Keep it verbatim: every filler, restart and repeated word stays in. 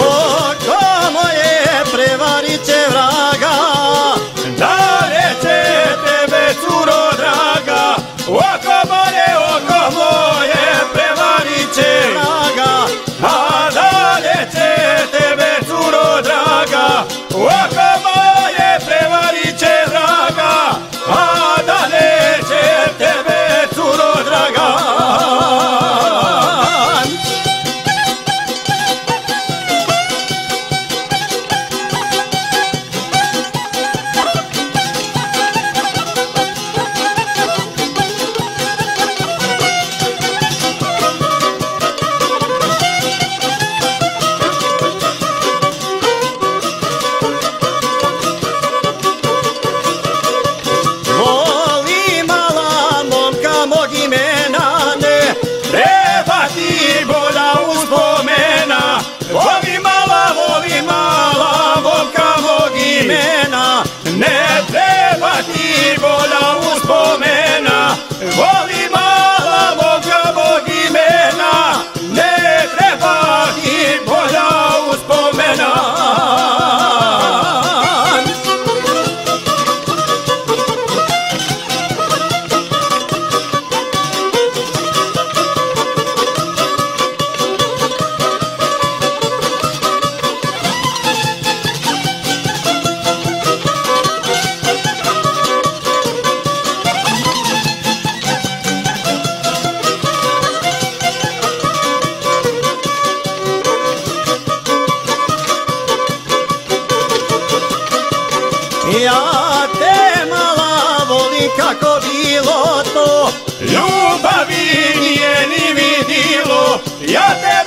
oko moje prevarit će vraga, da neće tebe, curo draga, oko moje, oko moje prevarit će vraga, a da neće tebe, curo draga, oko moje prevarit će vraga, a da neće tebe, curo draga. Ne treba ti bolja uspomena, voli mala moga mog imena, ne treba ti bolja uspomena. Ja te mala volim kako bilo to, ljubavi nije ni vidilo, ja te